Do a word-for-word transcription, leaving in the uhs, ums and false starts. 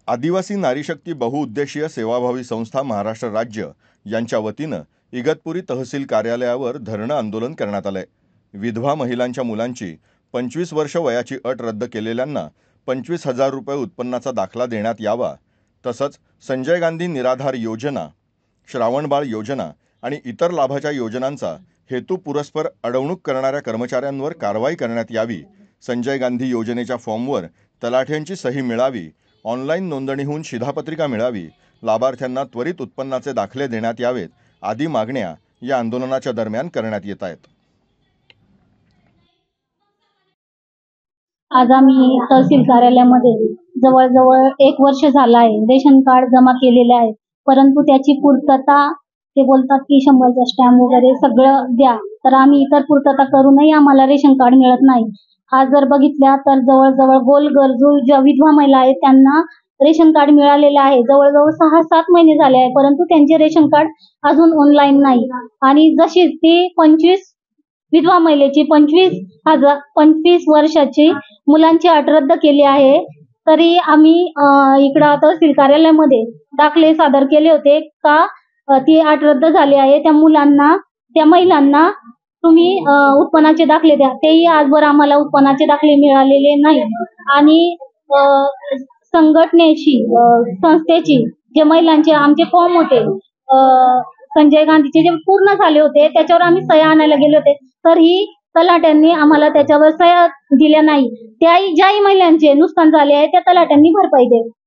आदिवासी नारीशक्ती बहुउद्देशीय सेवाभावी संस्था महाराष्ट्र राज्य यांच्या वतीनं इगतपुरी तहसील कार्यालयावर धरणं आंदोलन करण्यात आलंय। विधवा महिलांच्या मुलांची पंचवीस वर्ष वयाची अट रद्द केलेल्यांना पंचवीस हजार रुपये उत्पन्नाचा दाखला देण्यात यावा, तसंच संजय गांधी निराधार योजना, श्रावणबाळ योजना आणि इतर लाभाच्या योजनांचा हेतू पुरस्पर अडवणूक करणाऱ्या कर्मचाऱ्यांवर कारवाई करण्यात यावी, संजय गांधी योजनेच्या फॉर्मवर तलाठ्यांची सही मिळावी, ऑनलाईन नोंदणी होऊन शिधापत्रिका मिळावी, लाभार्थ्यांना त्वरित उत्पन्नाचे दाखले देण्यात यावेत आदी मागण्या या आंदोलनाच्या दरम्यान करण्यात येत आहेत। आज आम्ही तहसील कार्यालयामध्ये जवळजवळ एक वर्ष झालं आहे रेशन कार्ड जमा केलेले आहे, परंतु त्याची पूर्तता ते बोलतात की शंभरचा स्टॅम्प वगैरे सगळं द्या, तर आम्ही इतर पूर्तता करूनही आम्हाला रेशन कार्ड मिळत नाही। आज जर बघितल्या तर जवळजवळ गोल गरजू ज्या विधवा महिला आहेत त्यांना रेशन कार्ड मिळालेले आहे, जवळजवळ सहा सात महिने झाले आहे, परंतु त्यांचे रेशन कार्ड अजून ऑनलाईन नाही। आणि जशी ती पंचवीस विधवा महिलेची पंचवीस हजार पंचवीस वर्षाची मुलांची अट रद्द केली आहे, तरी आम्ही इकडं तहसील कार्यालयामध्ये दाखले सादर केले होते का ती अट रद्द झाली आहे, त्या मुलांना त्या महिलांना तुम्ही उत्पन्नाचे दाखले द्या, तेही आजवर आम्हाला उत्पन्नाचे दाखले मिळालेले नाही। आणि संघटनेची संस्थेची जे महिलांचे आमचे फॉर्म होते संजय गांधीचे जे पूर्ण झाले होते त्याच्यावर आम्ही सह्या आणायला गेले होते, तरीही तलाट्यांनी आम्हाला त्याच्यावर सह्या दिल्या नाही। त्याही ज्याही महिलांचे नुकसान झाले आहे त्या तलाट्यांनी भरपाई द्यावी।